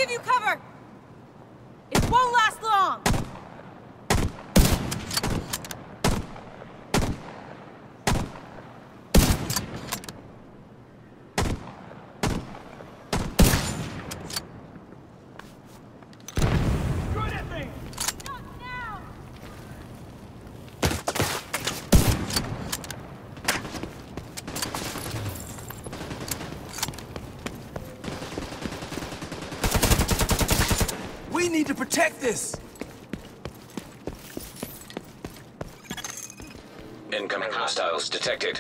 give you cover! It won't last long! We need to protect this! Incoming hostiles detected.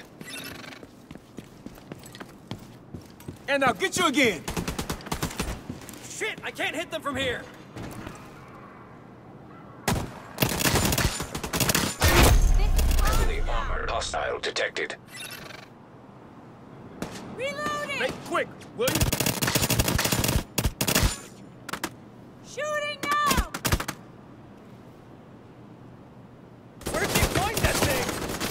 And now get you again! Shit, I can't hit them from here! Heavily armored hostile detected. Reloading! Make quick, will you? Shooting now! Where'd you point that thing?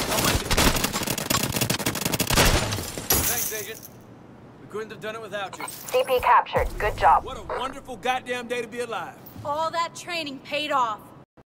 Thanks, Agent. We couldn't have done it without you. CP captured. Good job. What a wonderful goddamn day to be alive. All that training paid off.